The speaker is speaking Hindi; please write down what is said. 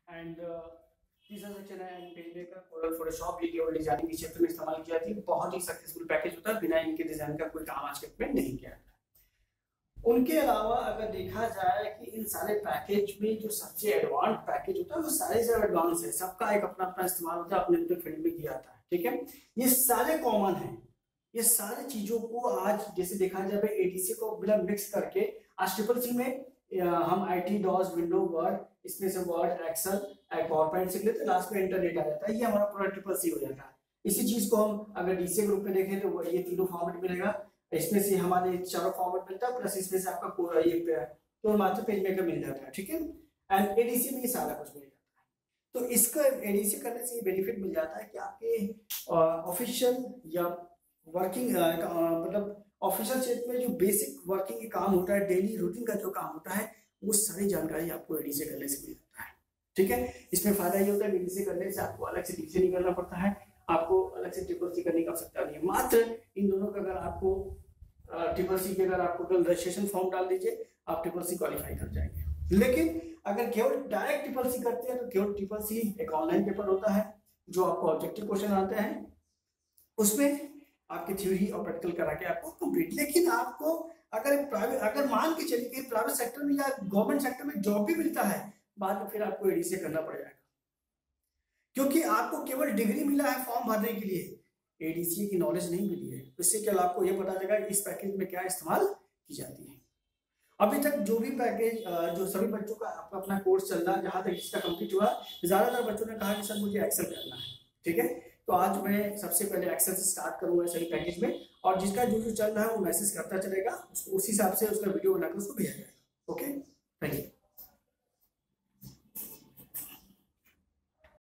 एंड तीसरा सेक्शन है पेज मेकर, कोरल फोटोशॉप, ये केवल डिजाइनिंग के क्षेत्र में इस्तेमाल की जाती है। बहुत ही सक्सेसफुल पैकेज होता है, बिना इनके डिजाइन का कोई काम आज तक में नहीं किया जाता। उनके अलावा अगर देखा जाए कि इन सारे पैकेज में जो सबसे एडवांस पैकेज होता है वो सारे से एडवांस है, सबका एक अपना अपना इस्तेमाल होता है, अपने अपने फील्ड में किया जाता है। ठीक है, ये सारे कॉमन है, ये सारी चीजों को आज जैसे देखा जाए एडीसी को बिना मिक्स करके आज ट्रिपल सी में हम आईटी डॉस विंडो वर्ड, इसमें से वर्ड एक्सेल पावर पॉइंट से लेते लास्ट में इंटरनेट आ जाता है, ये हमारा पूरा ट्रिपल सी हो जाता है। इसी चीज को हम अगर डीसी ग्रुप में देखें तो ये तीनों फॉर्मेट मिलेगा, इसमें से हमारे चारों फॉर्मेट मिलता है, प्लस इसमें से आपका पूरा ये तो मात्र पेज मेकर मिल जाता है। ठीक है, एंड एडीसी में ये सारा कुछ मिल जाता है। तो इसका एडीसी करने से ये बेनिफिट मिल जाता है कि आपके ऑफिशियल या वर्किंग मतलब ऑफिशियल क्षेत्र में जो बेसिक वर्किंग का काम होता है, डेली रूटीन का जो काम होता है, वो सारी जानकारी आपको एडीसी करने से मिल जाता है। ठीक है, इसमें फायदा ये होता है एडीसी करने से आपको अलग से डीसी नहीं करना पड़ता है, आपको अलग से ट्रिपल सी करने की आवश्यकता नहीं है। मात्र इन दोनों का अगर आपको ट्रिपल सी के अगर आपको रजिस्ट्रेशन फॉर्म डाल दीजिए, आप ट्रिपल सी क्वालिफाई कर जाएंगे। लेकिन अगर केवल डायरेक्ट ट्रिपल सी करते हैं तो केवल ट्रिपल सी एक ऑनलाइन पेपर होता है जो आपको ऑब्जेक्टिव क्वेश्चन आते हैं, उसमें आपकी थ्योरी और प्रैक्टिकल करा के आपको कंप्लीट। लेकिन आपको अगर प्राइवेट, अगर मान के चलिए कि प्राइवेट सेक्टर में या गवर्नमेंट सेक्टर में जॉब भी मिलता है, बाद में फिर आपको एडीसी करना पड़ेगा, क्योंकि आपको केवल डिग्री मिला है फॉर्म भरने के लिए, एडीसी की नॉलेज नहीं मिली है। इससे केवल आपको यह पता चलेगा इस पैकेज में क्या इस्तेमाल की जाती है। अभी तक जो भी पैकेज जो सभी बच्चों का आपका अपना कोर्स चल रहा है, जहां तक इसका कंप्लीट हुआ, ज्यादातर बच्चों ने कहा कि सर मुझे एक्सेल करना है। ठीक है, तो आज मैं सबसे पहले एक्सेल से स्टार्ट करूंगा सभी पैकेज में, और जिसका जो जो चल रहा है वो मैसेज करता चलेगा, उसी हिसाब से उसका वीडियो बनाकर उसको भेजा जाएगा। Okay, thank you.